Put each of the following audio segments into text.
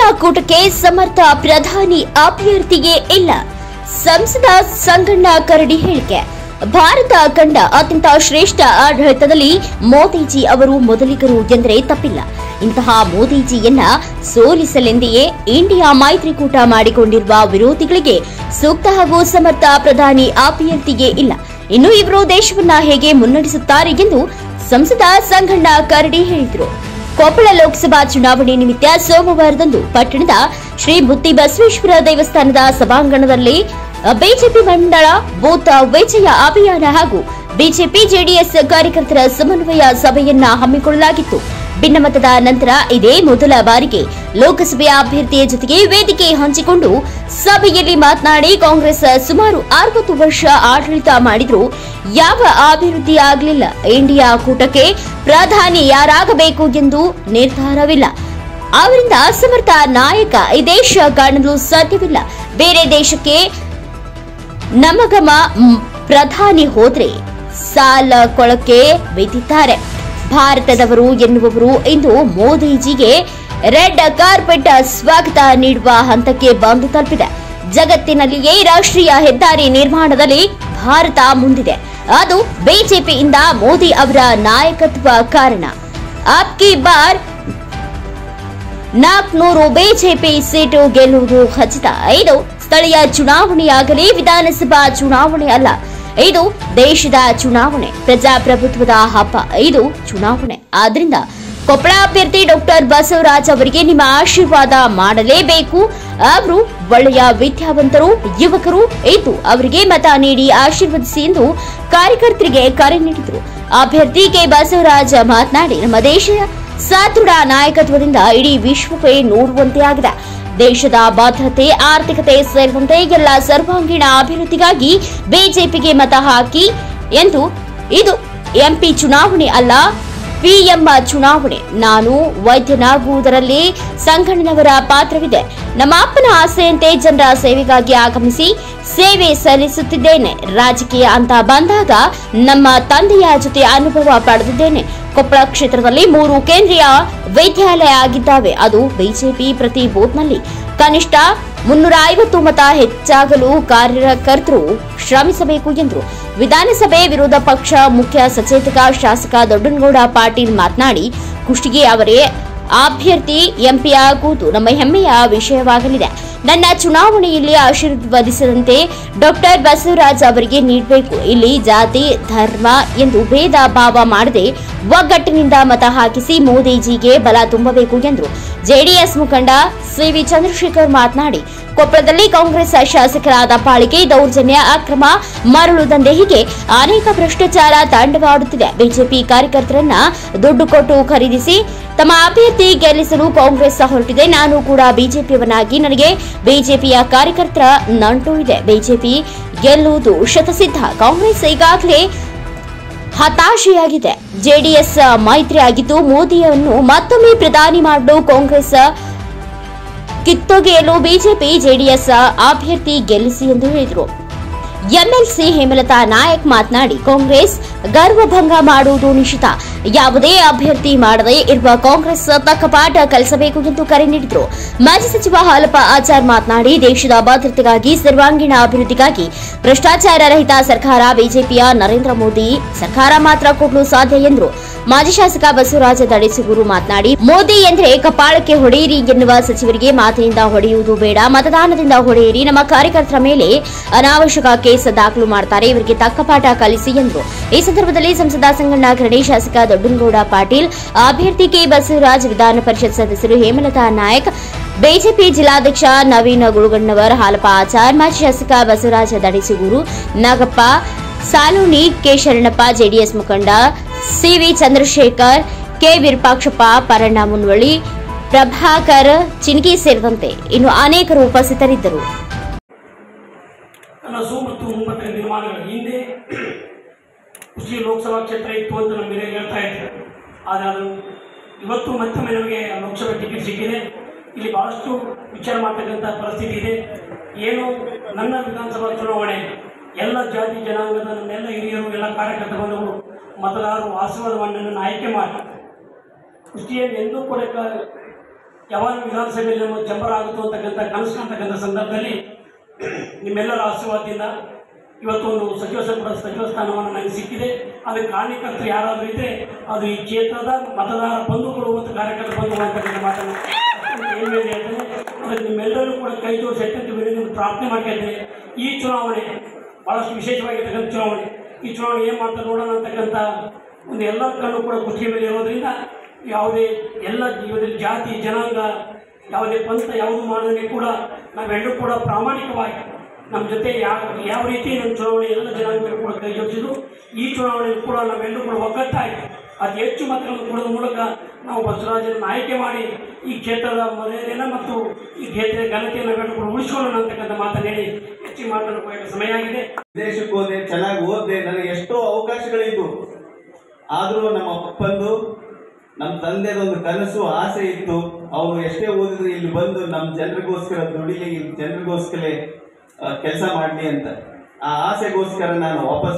India ಕೂಟಕ್ಕೆ ಸಮರ್ಥ ಪ್ರಧಾನಿ ಅಭ್ಯರ್ಥಿಯೇ ಇಲ್ಲ. ಸಂಸದ ಸಂಗಣ್ಣ ಕರಡಿ ಹೇಳಿಕೆ. ಭಾರತ ಕಂಡ ಅತ್ಯಂತ ಶ್ರೇಷ್ಠ ಆಡಳಿತದಲ್ಲಿ ಮೋದಿಜಿ ಅವರು ಮೊದಲಿಗರು ಎಂದರೆ ತಪ್ಪಿಲ್ಲ. ಇಂತಹ ಮೋದಿಜಿಯನ್ನ ಸೋಲಿಸಲೆಂದೆಯೇ ಇಂಡಿಯಾ ಮೈತ್ರಿಕೂಟ ಮಾಡಿಕೊಂಡಿರುವ ವಿರೋಧಿಗಳಿಗೆ ಸೂಕ್ತ ಹಾಗೂ ಸಮರ್ಥ ಪ್ರಧಾನಿ ಅಭ್ಯರ್ಥಿಯೇ ಇಲ್ಲ. ಇನ್ನು ಇವರು ದೇಶವನ್ನ ಹೇಗೆ ಮುನ್ನಡೆಸುತ್ತಾರೆ ಎಂದು ಸಂಸದ ಸಂಗಣ್ಣ ಕರಡಿ ಹೇಳಿದರು. ಕೊಪ್ಪಳ ಲೋಕಸಭಾ ಚುನಾವಣೆ ನಿಮಿತ್ತ ಸೋಮವಾರದಂದು ಪಟ್ಟಣದ ಶ್ರೀ ಮುತ್ತಿ ಬಸವೇಶ್ವರ ದೇವಸ್ಥಾನದ ಸಭಾಂಗಣದಲ್ಲಿ ಬಿಜೆಪಿ ಮಂಡಳ ಬೂತ್ ವಿಜಯ ಅಭಿಯಾನ ಹಾಗೂ ಬಿಜೆಪಿ ಜೆಡಿಎಸ್ ಕಾರ್ಯಕರ್ತರ ಸಮನ್ವಯ ಸಭೆಯನ್ನ ಹಮ್ಮಿಕೊಳ್ಳಲಾಗಿತ್ತು. ಭಿನ್ನಮತದ ನಂತರ ಇದೇ ಮೊದಲ ಬಾರಿಗೆ ಲೋಕಸಭೆಯ ಅಭ್ಯರ್ಥಿಯ ಜೊತೆಗೆ ವೇದಿಕೆ ಹಂಚಿಕೊಂಡು ಸಭೆಯಲ್ಲಿ ಮಾತನಾಡಿ, ಕಾಂಗ್ರೆಸ್ ಸುಮಾರು 60 ವರ್ಷ ಆಡಳಿತ ಮಾಡಿದ್ರೂ ಯಾವ ಅಭಿವೃದ್ಧಿ ಆಗಲಿಲ್ಲ. ಇಂಡಿಯಾ ಕೂಟಕ್ಕೆ ಪ್ರಧಾನಿ ಯಾರಾಗಬೇಕು ಎಂದು ನಿರ್ಧಾರವಿಲ್ಲ. ಅವರಿಂದ ಸಮರ್ಥ ನಾಯಕ ಈ ದೇಶ ಕಾಣಲು ಸಾಧ್ಯವಿಲ್ಲ. ಬೇರೆ ದೇಶಕ್ಕೆ ನಮಗಮ ಪ್ರಧಾನಿ ಹೋದ್ರೆ ಸಾಲ ಕೊಳಕ್ಕೆ ಬಿದ್ದಿದ್ದಾರೆ. ಭಾರತದವರು ಎನ್ನುವವರು ಇಂದು ಮೋದಿಜಿಗೆ ರೆಡ್ ಕಾರ್ಪೆಟ್ ಸ್ವಾಗತ ನೀಡುವ ಹಂತಕ್ಕೆ ಬಂದು ತಲುಪಿದೆ. ಜಗತ್ತಿನಲ್ಲಿಯೇ ರಾಷ್ಟ್ರೀಯ ಹೆದ್ದಾರಿ ನಿರ್ಮಾಣದಲ್ಲಿ ಭಾರತ ಮುಂದಿದೆ. ಅದು ಬಿಜೆಪಿಯಿಂದ ಮೋದಿ ಅವರ ನಾಯಕತ್ವ ಕಾರಣ. ಅಬ್ಕಿ ಬಾರ್ 400 ಬಿಜೆಪಿ ಸೀಟು ಗೆಲ್ಲುವುದು ಖಚಿತ. ಇದು ಸ್ಥಳೀಯ ಚುನಾವಣೆಯಾಗಲಿ ವಿಧಾನಸಭಾ ಚುನಾವಣೆ ಅಲ್ಲ, ಇದು ದೇಶದ ಚುನಾವಣೆ, ಪ್ರಜಾಪ್ರಭುತ್ವದ ಹಬ್ಬ. ಇದು ಚುನಾವಣೆ. ಆದ್ರಿಂದ ಕೊಪ್ಪಳ ಅಭ್ಯರ್ಥಿ ಡಾಕ್ಟರ್ ಬಸವರಾಜ್ ಅವರಿಗೆ ನಿಮ್ಮ ಆಶೀರ್ವಾದ ಮಾಡಲೇಬೇಕು. ಅವರು ಒಳ್ಳೆಯ ವಿದ್ಯಾವಂತರು, ಯುವಕರು ಇದ್ದು ಅವರಿಗೆ ಮತ ನೀಡಿ ಆಶೀರ್ವದಿಸಿ ಎಂದು ಕಾರ್ಯಕರ್ತರಿಗೆ ಕರೆ ನೀಡಿದರು. ಅಭ್ಯರ್ಥಿ ಕೆ ಬಸವರಾಜ್ ಮಾತನಾಡಿ, ನಮ್ಮ ದೇಶದ ಸದೃಢ ನಾಯಕತ್ವದಿಂದ ಇಡೀ ವಿಶ್ವವೇ ನೋಡುವಂತೆ ಆಗಿದೆ. ದೇಶದ ಭದ್ರತೆ, ಆರ್ಥಿಕತೆ ಸೇರಿದಂತೆ ಎಲ್ಲ ಸರ್ವಾಂಗೀಣ ಅಭಿವೃದ್ಧಿಗಾಗಿ ಬಿಜೆಪಿಗೆ ಮತ ಹಾಕಿ ಎಂದು. ಇದು ಎಂಪಿ ಚುನಾವಣೆ ಅಲ್ಲ, ಪಿಎಂ ಚುನಾವಣೆ. ನಾನು ವೈದ್ಯನಾಗುವುದರಲ್ಲಿ ಸಂಗಣ್ಣನವರ ಪಾತ್ರವಿದೆ. ನಮ್ಮ ಅಪ್ಪನ ಆಸೆಯಂತೆ ಜನರ ಸೇವೆಗಾಗಿ ಆಗಮಿಸಿ ಸೇವೆ ಸಲ್ಲಿಸುತ್ತಿದ್ದೇನೆ. ರಾಜಕೀಯ ಅಂತ ಬಂದಾಗ ನಮ್ಮ ತಂದೆಯ ಜೊತೆ ಅನುಭವ ಪಡೆದಿದ್ದೇನೆ. ಕೊಪ್ಪಳ ಕ್ಷೇತ್ರದಲ್ಲಿ 3 ಕೇಂದ್ರೀಯ ವಿದ್ಯಾಲಯ ಆಗಿದ್ದಾವೆ. ಅದು ಬಿಜೆಪಿ ಪ್ರತಿ ಬೂತ್ನಲ್ಲಿ ಕನಿಷ್ಠ 350 ಮತ ಹೆಚ್ಚಾಗಲು ಕಾರ್ಯಕರ್ತರು ಶ್ರಮಿಸಬೇಕು ಎಂದರು. ವಿಧಾನಸಭೆ ವಿರೋಧ ಪಕ್ಷ ಮುಖ್ಯ ಸಚೇತಕ ಶಾಸಕ ದೊಡ್ಡನಗೌಡ ಪಾಟೀಲ್ ಮಾತನಾಡಿ, ಕುಷ್ಟಗಿ ಅವರೇ ಅಭ್ಯರ್ಥಿ ಎಂಪಿ ಆಗುವುದು ನಮ್ಮ ಹೆಮ್ಮೆಯ ವಿಷಯವಾಗಲಿದೆ. ನನ್ನ ಚುನಾವಣೆಯಲ್ಲಿ ಆಶೀರ್ವದಿಸಿದಂತೆ ಡಾಕ್ಟರ್ ಬಸವರಾಜ್ ಅವರಿಗೆ ನೀಡಬೇಕು. ಇಲ್ಲಿ ಜಾತಿ ಧರ್ಮ ಎಂದು ಭೇದ ಭಾವ ಮಾಡದೆ ಒಗ್ಗಟ್ಟಿನಿಂದ ಮತ ಹಾಕಿಸಿ ಮೋದಿಜಿಗೆ ಬಲ ತುಂಬಬೇಕು ಎಂದರು. ಜೆಡಿಎಸ್ ಮುಖಂಡ ಸಿವಿ ಚಂದ್ರಶೇಖರ್ ಮಾತನಾಡಿ, ಕೊಪ್ಪಳದಲ್ಲಿ ಕಾಂಗ್ರೆಸ್ ಶಾಸಕರಾದ ಪಾಳಿಕೆ, ದೌರ್ಜನ್ಯ, ಅಕ್ರಮ, ಮರಳು ದಂಧೆ ಹೀಗೆ ಅನೇಕ ಭ್ರಷ್ಟಾಚಾರ ತಾಂಡವಾಡುತ್ತಿದೆ. ಬಿಜೆಪಿ ಕಾರ್ಯಕರ್ತರನ್ನ ದುಡ್ಡು ಕೊಟ್ಟು ಖರೀದಿಸಿ ತಮ್ಮ ಅಭ್ಯರ್ಥಿ ಗೆಲ್ಲಿಸಲು ಕಾಂಗ್ರೆಸ್ ಹೊರಟಿದೆ. ನಾನು ಕೂಡ ಬಿಜೆಪಿಯವನಾಗಿ ನನಗೆ ಬಿಜೆಪಿಯ ಕಾರ್ಯಕರ್ತರ ನಂಟು ಇದೆ. ಬಿಜೆಪಿ ಗೆಲ್ಲುವುದು ಶತಸಿದ್ಧ. ಕಾಂಗ್ರೆಸ್ ಈಗಾಗಲೇ ಹತಾಶೆಯಾಗಿದೆ. ಜೆಡಿಎಸ್ ಮೈತ್ರಿ ಆಗಿದ್ದು ಮೋದಿಯನ್ನು ಮತ್ತೊಮ್ಮೆ ಪ್ರಧಾನಿ ಮಾಡಲು ಕಾಂಗ್ರೆಸ್ ಕಿತ್ತೊಗೆಯಲು ಬಿಜೆಪಿ ಜೆಡಿಎಸ್ ಅಭ್ಯರ್ಥಿ ಗೆಲ್ಲಿಸಿ ಎಂದು ಹೇಳಿದರು. ಎಂಎಲ್ಸಿ ಹೇಮಲತಾ ನಾಯಕ್ ಮಾತನಾಡಿ, ಕಾಂಗ್ರೆಸ್ ಗರ್ವಭಂಗ ಮಾಡುವುದು ನಿಶ್ಚಿತ. ಯಾವುದೇ ಅಭ್ಯರ್ಥಿ ಮಾಡದೇ ಇರುವ ಕಾಂಗ್ರೆಸ್ ತಕ್ಕ ಪಾಠ ಕಲಿಸಬೇಕು ಎಂದು ಕರೆ ನೀಡಿದರು. ಮಾಜಿ ಸಚಿವ ಹಾಲಪ್ಪ ಆಚಾರ್ ಮಾತನಾಡಿ, ದೇಶದ ಭದ್ರತೆಗಾಗಿ, ಸರ್ವಾಂಗೀಣ ಅಭಿವೃದ್ಧಿಗಾಗಿ ಭ್ರಷ್ಟಾಚಾರ ರಹಿತ ಸರ್ಕಾರ ಬಿಜೆಪಿಯ ನರೇಂದ್ರ ಮೋದಿ ಸರ್ಕಾರ ಮಾತ್ರ ಕೊಡಲು ಸಾಧ್ಯ ಎಂದರು. ಮಾಜಿ ಶಾಸಕ ಬಸವರಾಜ ದಡಿಸೂರು ಮಾತನಾಡಿ, ಮೋದಿ ಎಂದರೆ ಕಪಾಳಕ್ಕೆ ಹೊಡೆಯಿರಿ ಎನ್ನುವ ಸಚಿವರಿಗೆ ಮಾತಿನಿಂದ ಹೊಡೆಯುವುದು ಬೇಡ, ಮತದಾನದಿಂದ ಹೊಡೆಯಿರಿ. ನಮ್ಮ ಕಾರ್ಯಕರ್ತರ ಮೇಲೆ ಅನಾವಶ್ಯಕ ಕೇಸ್ ದಾಖಲು ಮಾಡುತ್ತಾರೆ, ಇವರಿಗೆ ತಕ್ಕ ಪಾಠ ಕಲಿಸಿ ಎಂದರು. ಈ ಸಂದರ್ಭದಲ್ಲಿ ಸಂಸದ ಸಂಗಣ್ಣ ಕರಡಿ, ಶಾಸಕ ದೊಡ್ಡನಗೌಡ ಪಾಟೀಲ್, ಅಭ್ಯರ್ಥಿ ಕೆ ಬಸವರಾಜ್, ವಿಧಾನ ಪರಿಷತ್ ಸದಸ್ಯರು ಹೇಮಲತಾ ನಾಯಕ್, ಬಿಜೆಪಿ ಜಿಲ್ಲಾಧ್ಯಕ್ಷ ನವೀನ್ ಗುಳುಗಣ್ಣವರ್, ಹಾಲಪ್ಪ ಆಚಾರ್, ಮಾಜಿ ಶಾಸಕ ಬಸವರಾಜ ದಡಿಸೂರು, ನಾಗಪ್ಪ ಸಾಲೂನಿ, ಕೆ ಶರಣಪ್ಪ, ಜೆಡಿಎಸ್ ಮುಖಂಡ ಸಿವಿ ಚಂದ್ರಶೇಖರ್, ಕೆ ವಿರೂಪಾಕ್ಷಪ್ಪ, ಪರಣ್ಣ ಮುನ್ವಳ್ಳಿ, ಪ್ರಭಾಕರ್ ಚಿನ್ಗಿ ಸೇರಿದಂತೆ ಇನ್ನು ಅನೇಕರು ಉಪಸ್ಥಿತರಿದ್ದರು. ಕನಸು ಮತ್ತು ಮುಂಬತ್ತಿನ ನಿರ್ಮಾಣಗಳ ಹಿಂದೆ ಕುಷ್ಟಗಿ ಲೋಕಸಭಾ ಕ್ಷೇತ್ರ ಇತ್ತು ಅಂತ ನಮಗೆ ಹೇಳ್ತಾ ಇದ್ದಾರೆ. ಆದರೆ ಅದು ಇವತ್ತು ಮತ್ತೊಮ್ಮೆ ನಮಗೆ ಲೋಕಸಭಾ ಟಿಕೆಟ್ ಸಿಕ್ಕಿದೆ. ಇಲ್ಲಿ ಬಹಳಷ್ಟು ವಿಚಾರ ಮಾಡ್ತಕ್ಕಂಥ ಪರಿಸ್ಥಿತಿ ಇದೆ. ಏನು ನನ್ನ ವಿಧಾನಸಭಾ ಚುನಾವಣೆ ಎಲ್ಲ ಜಾತಿ ಜನಾಂಗದ ನನ್ನೆಲ್ಲ ಹಿರಿಯರು, ಎಲ್ಲ ಕಾರ್ಯಕರ್ತ ಬಂದವರು, ಮತದಾರರು ಆಶೀರ್ವಾದ ನನ್ನನ್ನು ಆಯ್ಕೆ ಮಾಡಿ ಕುಷ್ಟಗಿಯನ್ನು ಎಂದೂ ಕೂಡ ಯಾವಾಗ ವಿಧಾನಸಭೆಯಲ್ಲಿ ನಮ್ಮ ಚಂಬರ ಆಗುತ್ತೋ ಅಂತಕ್ಕಂಥ ಕನಸು ಕಾಣ್ತಕ್ಕಂಥ ಸಂದರ್ಭದಲ್ಲಿ ನಿಮ್ಮೆಲ್ಲರ ಆಶೀರ್ವಾದದಿಂದ ಇವತ್ತೊಂದು ಸಚಿವ ಸ್ಥಾನವನ್ನು ನನಗೆ ಸಿಕ್ಕಿದೆ. ಅದಕ್ಕೆ ಕಾರಣಕರ್ತರು ಯಾರಾದರೂ ಇದ್ದರೆ ಅದು ಈ ಕ್ಷೇತ್ರದ ಮತದಾರ ಬಂಧುಗಳು ಮತ್ತು ಕಾರ್ಯಕರ್ತರ ಬಂಧುಗಳು ಅಂತಕ್ಕಂಥ ಮಾತನ್ನು ಹೇಳ್ತೇನೆ. ಅದಕ್ಕೆ ನಿಮ್ಮೆಲ್ಲರೂ ಕೂಡ ಕೈ ಜೋಡಿಸಿ ಅತ್ಯಂತ ವಿನಂತಿ ಪ್ರಾರ್ಥನೆ ಮಾಡ್ತಿದ್ದೇನೆ. ಈ ಚುನಾವಣೆ ಭಾಳಷ್ಟು ವಿಶೇಷವಾಗಿರ್ತಕ್ಕಂಥ ಚುನಾವಣೆ. ಈ ಚುನಾವಣೆ ಏನು ಮಾಡ್ತಾರೆ ನೋಡೋಣ ಅಂತಕ್ಕಂಥ ಒಂದು ಎಲ್ಲ ಕಣ್ಣು ಕೂಡ ಕುತ್ತಿಗೆ ಮೇಲೆ ಇರೋದ್ರಿಂದ ಯಾವುದೇ ಎಲ್ಲ ಜೀವನದಲ್ಲಿ ಜಾತಿ ಜನಾಂಗ ಯಾವುದೇ ಪಂಥ ಯಾವುದು ಮಾಡೋದಕ್ಕೆ ಕೂಡ ನಾವೆಲ್ಲರೂ ಕೂಡ ಪ್ರಾಮಾಣಿಕವಾಗಿ ನಮ್ಮ ಜೊತೆ ಯಾವ ರೀತಿ ನಮ್ಮ ಚುನಾವಣೆ ಎಲ್ಲ ಜನಾಂಗಗಳು ಕೂಡ ಕೈ ಜೋಡಿಸಿದ್ರು. ಈ ಚುನಾವಣೆಯಲ್ಲಿ ಕೂಡ ನಾವೆಲ್ಲರೂ ಕೂಡ ಒಗ್ಗಟ್ಟಾಗಿ ಅತಿ ಹೆಚ್ಚು ಮತಗಳನ್ನು ಕೊಡೋದ್ರ ಮೂಲಕ ನಾವು ಬಸವರಾಜರನ್ನು ಆಯ್ಕೆ ಮಾಡಿ ಈ ಕ್ಷೇತ್ರದ ಮರ್ಯಾದೆಯನ್ನು ಮತ್ತು ಈ ಕ್ಷೇತ್ರದ ಘನತೆಯನ್ನು ನಾವೆಲ್ಲರೂ ಕೂಡ ಉಳಿಸ್ಕೊಳ್ಳೋಣ ಅಂತಕ್ಕಂಥ ಮಾತನ್ನು ಹೇಳಿ ಹೆಚ್ಚಿಗೆ ಮಾತನಾಡುವ ಸಮಯ ಆಗಿದೆ. ವಿದೇಶಕ್ಕೆ ಹೋದೆ, ಚೆನ್ನಾಗಿ ಓದಿದೆ, ನನಗೆ ಎಷ್ಟೋ ಅವಕಾಶಗಳಿತ್ತು. ಆದರೂ ನಮ್ಮ ಅಪ್ಪಂದು ನಮ್ಮ ತಂದೆದೊಂದು ಕನಸು ಆಸೆ ಇತ್ತು. ಅವರು ಎಷ್ಟೇ ಓದಿದ್ರು ಇಲ್ಲಿ ಬಂದು ನಮ್ಮ ಜನರಿಗೋಸ್ಕರ ದುಡಿಲಿ, ಜನರಿಗೋಸ್ಕರ ಕೆಲಸ ಮಾಡಲಿ ಅಂತ. ಆ ಆಸೆಗೋಸ್ಕರ ನಾನು ವಾಪಸ್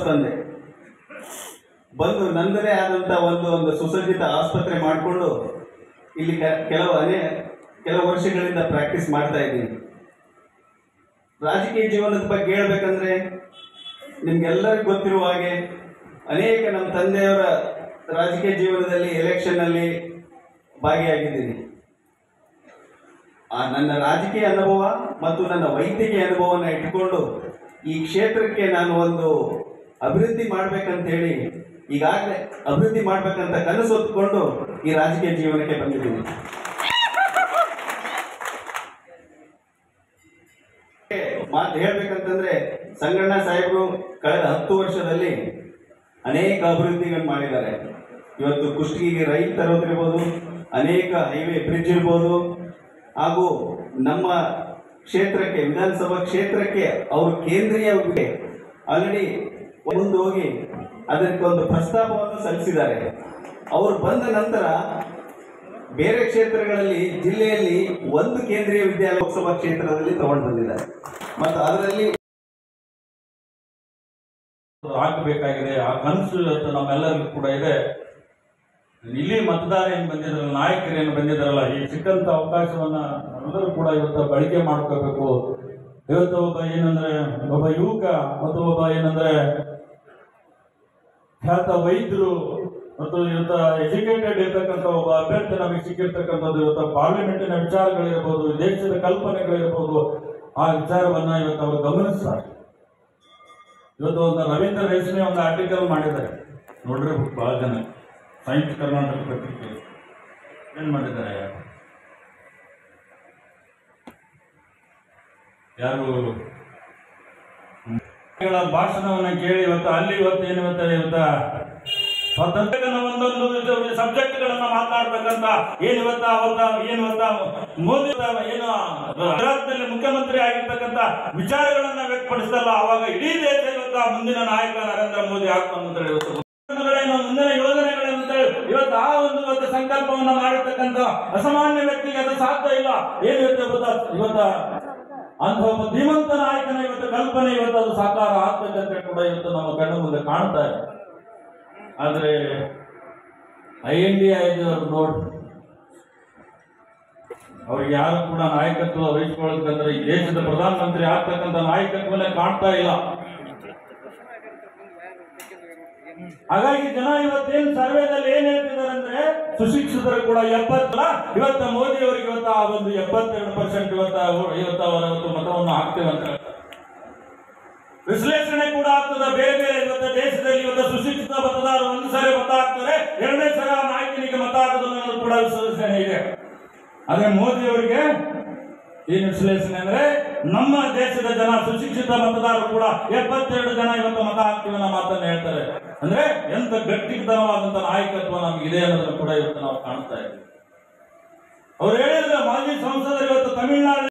ಬಂದು ನಂದರೇ ಆದಂಥ ಒಂದು ಸುಸಜ್ಜಿತ ಆಸ್ಪತ್ರೆ ಮಾಡಿಕೊಂಡು ಇಲ್ಲಿ ಕೆಲವು ವರ್ಷಗಳಿಂದ ಪ್ರಾಕ್ಟೀಸ್ ಮಾಡ್ತಾ ಇದ್ದೀನಿ. ರಾಜಕೀಯ ಜೀವನದ ಬಗ್ಗೆ ಹೇಳ್ಬೇಕಂದ್ರೆ ನಿಮ್ಗೆಲ್ಲರಿಗೂ ಗೊತ್ತಿರುವ ಹಾಗೆ ಅನೇಕ ನಮ್ಮ ತಂದೆಯವರ ರಾಜಕೀಯ ಜೀವನದಲ್ಲಿ ಎಲೆಕ್ಷನ್ನಲ್ಲಿ ಭಾಗಿಯಾಗಿದ್ದೀನಿ. ನನ್ನ ರಾಜಕೀಯ ಅನುಭವ ಮತ್ತು ನನ್ನ ವೈದ್ಯಕೀಯ ಅನುಭವವನ್ನು ಇಟ್ಟುಕೊಂಡು ಈ ಕ್ಷೇತ್ರಕ್ಕೆ ನಾನು ಒಂದು ಅಭಿವೃದ್ಧಿ ಮಾಡ್ಬೇಕಂತೇಳಿ ಈಗಾಗಲೇ ಅಭಿವೃದ್ಧಿ ಮಾಡ್ಬೇಕಂತ ಕನಸು ಹೊತ್ಕೊಂಡು ಈ ರಾಜಕೀಯ ಜೀವನಕ್ಕೆ ಬಂದಿದ್ದೀನಿ. ಮಾತು ಹೇಳ್ಬೇಕಂತಂದ್ರೆ ಸಂಗಣ್ಣ ಸಾಹೇಬರು ಕಳೆದ 10 ವರ್ಷದಲ್ಲಿ ಅನೇಕ ಅಭಿವೃದ್ಧಿಗಳು ಮಾಡಿದ್ದಾರೆ. ಇವತ್ತು ಕುಷ್ಟಗಿಗೆ ರೈಲು ತರೋದಿರ್ಬೋದು, ಅನೇಕ ಹೈವೇ ಬ್ರಿಡ್ಜ್ ಇರ್ಬೋದು, ಹಾಗೂ ನಮ್ಮ ಕ್ಷೇತ್ರಕ್ಕೆ ವಿಧಾನಸಭಾ ಕ್ಷೇತ್ರಕ್ಕೆ ಅವರು ಕೇಂದ್ರೀಯ ಆಲ್ರೆಡಿ ಮುಂದೆ ಹೋಗಿ ಅದಕ್ಕೊಂದು ಪ್ರಸ್ತಾಪವನ್ನು ಸಲ್ಲಿಸಿದ್ದಾರೆ. ಅವರು ಬಂದ ನಂತರ ಬೇರೆ ಕ್ಷೇತ್ರಗಳಲ್ಲಿ ಜಿಲ್ಲೆಯಲ್ಲಿ ಒಂದು ಕೇಂದ್ರೀಯ ವಿದ್ಯಾಲಯ ಲೋಕಸಭಾ ಕ್ಷೇತ್ರದಲ್ಲಿ ತಗೊಂಡು ಬಂದಿದ್ದಾರೆ ಮತ್ತು ಅದರಲ್ಲಿ ಹಾಕಬೇಕಾಗಿದೆ. ಆ ಕನಸು ಇವತ್ತು ನಮ್ಮೆಲ್ಲರಿಗೂ ಕೂಡ ಇದೆ. ಇಲ್ಲಿ ಮತದಾರ ಏನು ಬಂದಿದ್ರಲ್ಲ, ನಾಯಕರು ಏನು ಬಂದಿದ್ದಾರಲ್ಲ, ಈ ಸಿಕ್ಕಂತ ಅವಕಾಶವನ್ನ ಎಲ್ಲರೂ ಕೂಡ ಇವತ್ತು ಬಳಕೆ ಮಾಡ್ಕೋಬೇಕು. ಇವತ್ತು ಒಬ್ಬ ಯುವಕ ಮತ್ತು ಒಬ್ಬ ಖ್ಯಾತ ವೈದ್ಯರು ಮತ್ತು ಇವತ್ತು ಎಜುಕೇಟೆಡ್ ಇರ್ತಕ್ಕಂಥ ಒಬ್ಬ ಅಭ್ಯರ್ಥಿ ನಮಗೆ ಸಿಕ್ಕಿರ್ತಕ್ಕಂಥದ್ದು ಇವತ್ತು ಪಾರ್ಲಿಮೆಂಟಿನ ವಿಚಾರಗಳಿರ್ಬೋದು, ದೇಶದ ಕಲ್ಪನೆಗಳಿರ್ಬೋದು, ಆ ವಿಚಾರವನ್ನ ಇವತ್ತು ಅವರು ಗಮನಿಸ್ತಾರೆ. ಇವತ್ತು ಒಂದು ರವೀಂದ್ರ ರೇಷ್ಮೆ ಒಂದು ಆರ್ಟಿಕಲ್ ಮಾಡಿದ್ದಾರೆ, ನೋಡಿರ್ಬೇಕು ಬಹಳ ಜನ. ಸೈನ್ಸ್ ಕರ್ನಾಟಕ ಪತ್ರಿಕೆ ಏನ್ ಮಾಡಿದ್ದಾರೆ, ಯಾರು ಭಾಷಣವನ್ನ ಕೇಳಿ ಇವತ್ತು ಒಂದೊಂದು ಸಬ್ಜೆಕ್ಟ್ಗಳನ್ನ ಮಾತನಾಡ್ಬೇಕಂತ ಮೋದಿ ಗುಜರಾತ್ನಲ್ಲಿ ಮುಖ್ಯಮಂತ್ರಿ ಆಗಿರ್ತಕ್ಕಂಥ ವಿಚಾರಗಳನ್ನ ವ್ಯಕ್ತಪಡಿಸಲ್ಲ. ಅವಾಗ ಇಡೀ ದೇಶ ಇವತ್ತು ಮುಂದಿನ ನಾಯಕ ನರೇಂದ್ರ ಮೋದಿ ಆಗ್ತಾನೆ. ಮುಂದಿನ ಯೋಜನೆಗಳಂತ ಇವತ್ತು ಆ ಒಂದು ಸಂಕಲ್ಪವನ್ನ ಮಾಡಿರ್ತಕ್ಕಂಥ ಅಸಾಮಾನ್ಯ ವ್ಯಕ್ತಿಗೆ ಅದು ಸಾಧ್ಯ ಇಲ್ಲ. ಇವತ್ತ ಅಂತ ಒಬ್ಬ ಧೀಮಂತ ನಾಯಕನ ಇವತ್ತು ಕಲ್ಪನೆ ಇವತ್ತು ಅದು ಸಾಕಾರ ಆಗ್ತಕ್ಕಂಥ ಕೂಡ ಇವತ್ತು ನಮ್ಮ ಕಣ್ಣು ಮುಂದೆ ಕಾಣ್ತಾ ಇದೆ. ಆದ್ರೆ INDA ನೋಡಿ ಅವ್ರಿಗೆ ಯಾರು ಕೂಡ ನಾಯಕತ್ವ ವಹಿಸ್ಕೊಳ್ಳೋದಕ್ಕಂದ್ರೆ ಈ ದೇಶದ ಪ್ರಧಾನಮಂತ್ರಿ ಆಗ್ತಕ್ಕಂಥ ನಾಯಕತ್ವನೇ ಕಾಣ್ತಾ ಇಲ್ಲ. ಹಾಗಾಗಿ ಜನ ಇವತ್ತೇನು ಸರ್ವೆದಲ್ಲಿ ಏನ್ ಹೇಳ್ತಿದ್ದಾರೆ ಅಂದ್ರೆ ಸುಶಿಕ್ಷಿತರು ಕೂಡ 70 ಇವತ್ತು ಮೋದಿ ಅವರಿಗೆ ಇವತ್ತು ಆ ಒಂದು 72% ಇವತ್ತು ಮತವನ್ನು ಹಾಕ್ತೇವೆ ಅಂತ ವಿಶ್ಲೇಷಣೆ ಕೂಡ ಆಗ್ತದೆ. ಬೇರೆ ಬೇರೆ ಇವತ್ತು ದೇಶದಲ್ಲಿ ಇವತ್ತು ಸುಶಿಕ್ಷಿತ ಮತದಾರರು ಒಂದು ಸಾರಿ ಮತ ಹಾಕ್ತಾರೆ, ಎರಡನೇ ಸಲ ನಾಯಕನಿಗೆ ಮತ ಹಾಕೋದು ಕೂಡ ವಿಶ್ಲೇಷಣೆ ಇದೆ. ಆದ್ರೆ ಮೋದಿ ಅವರಿಗೆ ಏನು ವಿಶ್ಲೇಷಣೆ ಅಂದ್ರೆ ನಮ್ಮ ದೇಶದ ಜನ ಸುಶಿಕ್ಷಿತ ಮತದಾರರು ಕೂಡ 72 ಜನ ಇವತ್ತು ಮತ ಹಾಕ್ತೀವಿ ಅನ್ನೋ ಮಾತನ್ನ ಹೇಳ್ತಾರೆ. ಅಂದ್ರೆ ಎಂತ ಗಟ್ಟಿತನವಾದಂತ ನಾಯಕತ್ವ ನಮ್ಗಿದೆ ಅನ್ನೋದನ್ನು ಕೂಡ ಇವತ್ತು ನಾವು ಕಾಣ್ತಾ ಇದ್ದೀವಿ. ಅವ್ರು ಹೇಳಿದ್ರೆ ಮಾಜಿ ಸಂಸದರು ಇವತ್ತು ತಮಿಳುನಾಡು